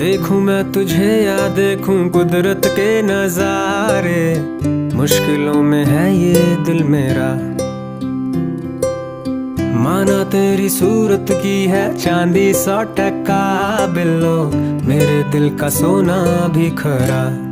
देखूं मैं तुझे या देखूं कुदरत के नजारे, मुश्किलों में है ये दिल मेरा। माना तेरी सूरत की है चांदी 100% बिल्लो, मेरे दिल का सोना भी खरा।